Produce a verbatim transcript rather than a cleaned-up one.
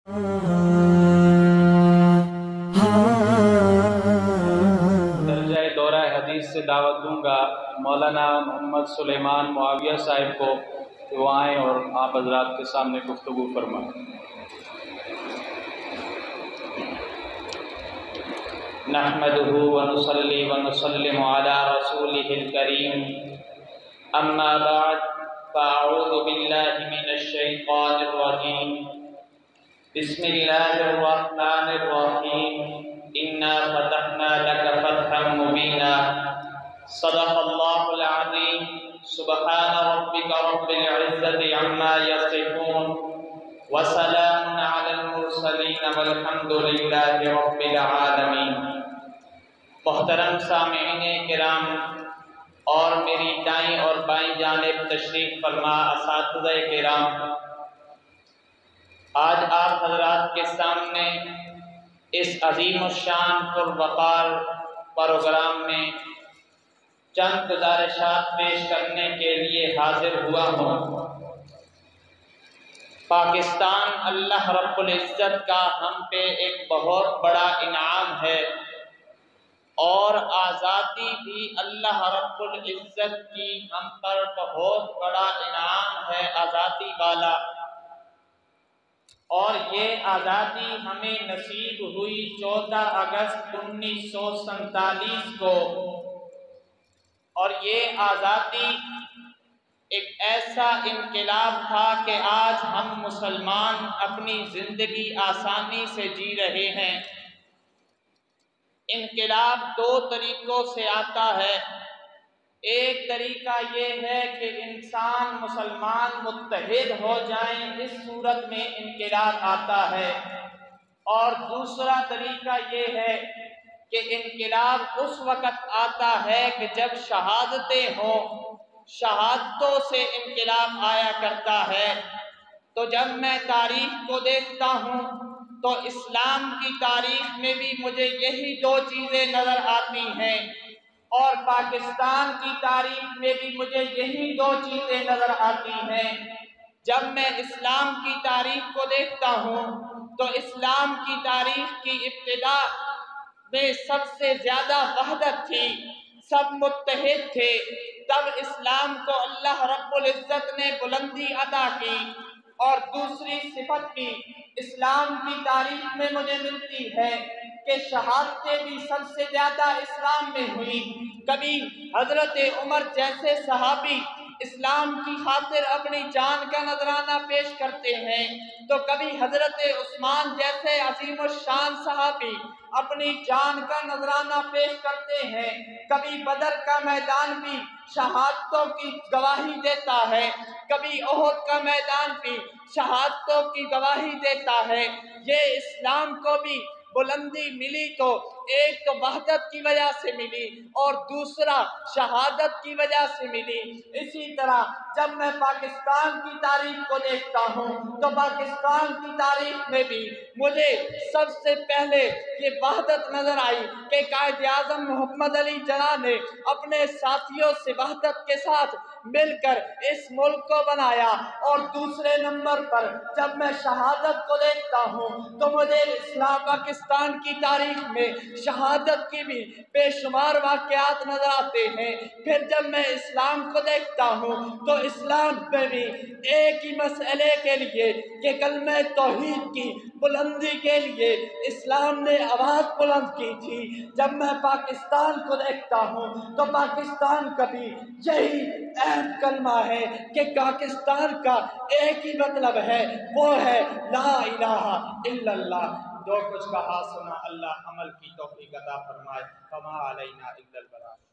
درجہ دورہ حدیث سے دعوت دوں گا مولانا محمد سلیمان معاویہ صاحب کو کہ وہ آئیں اور آپ حضرات کے سامنے گفتگو فرمائیں۔ نحمده ونصلي ونسلم على رسوله الكريم اما بعد فاعوذ بالله من الشيطان الرجيم بسم الله الرحمن الرحيم انا فتحنا لك فتحا مبينا صدق الله العظيم سبحان ربك رب العزة عما يصفون وسلام على المرسلين والحمد لله رب العالمين۔ محترم سامعین کرام اور میری دائیں اور بائیں جانب تشریف فرما اساتذہ کرام، آج آپ حضرات کے سامنے اس عظیم الشان پروقار پروگرام میں چند گزارشات پیش کرنے کے لیے حاضر ہوا ہوں۔ پاکستان اللہ رب العزت کا ہم پہ ایک بہت بڑا انعام ہے، اور آزادی بھی اللہ رب العزت کی ہم پر بہت بڑا انعام ہے، آزادی والا۔ اور یہ آزادی ہمیں نصیب ہوئی چودہ اگست انیس سو سینتالیس کو، اور یہ آزادی ایک ایسا انقلاب تھا کہ آج ہم مسلمان اپنی زندگی آسانی سے جی رہے ہیں۔ انقلاب دو طریقوں سے آتا ہے۔ ایک طریقہ یہ ہے کہ انسان مسلمان متحد ہو جائیں، اس صورت میں انقلاب آتا ہے، اور دوسرا طریقہ یہ ہے کہ انقلاب اس وقت آتا ہے کہ جب شہادتیں ہوں، شہادتوں سے انقلاب آیا کرتا ہے۔ تو جب میں تاریخ کو دیکھتا ہوں تو اسلام کی تاریخ میں بھی مجھے یہی دو چیزیں نظر آتی ہیں، اور پاکستان کی تاریخ میں بھی مجھے یہی دو چیزیں نظر آتی ہیں۔ جب میں اسلام کی تاریخ کو دیکھتا ہوں تو اسلام کی تاریخ کی ابتدا میں سب سے زیادہ وحدت تھی، سب متحد تھے، تب اسلام کو اللہ رب العزت نے بلندی عطا کی۔ اور دوسری صفت بھی اسلام کی تاریخ میں مجھے ملتی ہے کہ شہادتیں بھی سب سے زیادہ اسلام میں ہوئی۔ کبھی حضرت عمر جیسے صحابی اسلام کی خاطر اپنی جان کا نذرانہ پیش کرتے ہیں، تو کبھی حضرت عثمان جیسے عظیم الشان صحابی اپنی جان کا نذرانہ پیش کرتے ہیں۔ کبھی بدر کا میدان بھی شہادتوں کی گواہی دیتا ہے، کبھی احد کا میدان بھی شہادتوں کی گواہی دیتا ہے۔ یہ اسلام کو بھی بلندی ملی تو ایک تو وحدت کی وجہ سے ملی، اور دوسرا شہادت کی وجہ سے ملی۔ اسی طرح جب میں پاکستان کی تاریخ کو دیکھتا ہوں تو پاکستان کی تاریخ میں بھی مجھے سب سے پہلے یہ وحدت نظر آئی کہ قائد اعظم محمد علی جناح نے اپنے ساتھیوں سے وحدت کے ساتھ مل کر اس ملک کو بنایا۔ اور دوسرے نمبر پر جب میں شہادت کو دیکھتا ہوں تو مجھے اسلام پاکستان کی تاریخ میں شہادت کی بھی بے شمار واقعات نظر آتے ہیں۔ پھر جب میں اسلام کو دیکھتا ہوں تو اسلام میں بھی ایک ہی مسئلے کے لیے کہ کلمہ توحید کی بلندی کے لیے اسلام نے آواز بلند کی تھی۔ جب میں پاکستان کو دیکھتا ہوں تو پاکستان کا بھی یہی اہم کلمہ ہے کہ پاکستان کا ایک ہی مطلب ہے، وہ ہے لا الہ الا اللہ۔ جو کچھ کہا سنا اللہ عمل کی توفیق عطا فرمائے۔ فما علینا الا البلاغ۔